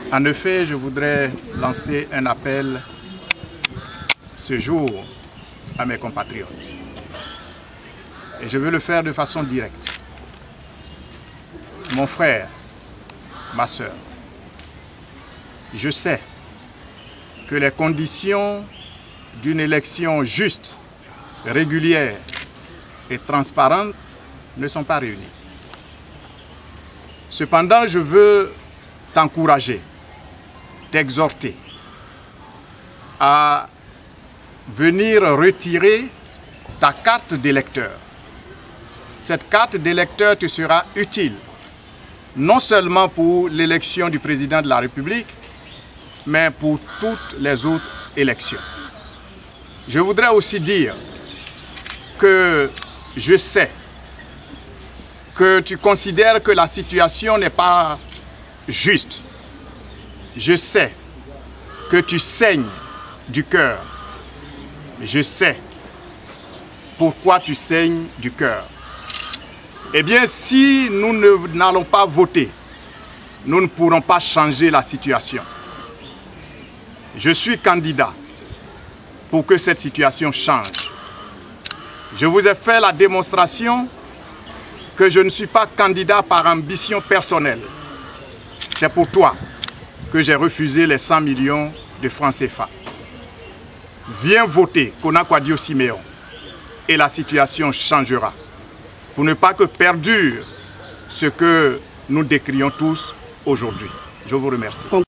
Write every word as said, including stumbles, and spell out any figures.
En effet, je voudrais lancer un appel ce jour à mes compatriotes. Et je veux le faire de façon directe. Mon frère, ma soeur, je sais que les conditions d'une élection juste, régulière et transparente ne sont pas réunies. Cependant, je veux t'encourager, t'exhorter à venir retirer ta carte d'électeur. Cette carte d'électeur te sera utile, non seulement pour l'élection du président de la République, mais pour toutes les autres élections. Je voudrais aussi dire que je sais que tu considères que la situation n'est pas juste. Je sais que tu saignes du cœur. Je sais pourquoi tu saignes du cœur. Eh bien, si nous n'allons pas voter, nous ne pourrons pas changer la situation. Je suis candidat pour que cette situation change. Je vous ai fait la démonstration que je ne suis pas candidat par ambition personnelle. C'est pour toi que j'ai refusé les cent millions de francs C F A. Viens voter Konakwa Dio-Siméon et la situation changera. Pour ne pas que perdure ce que nous décrions tous aujourd'hui. Je vous remercie.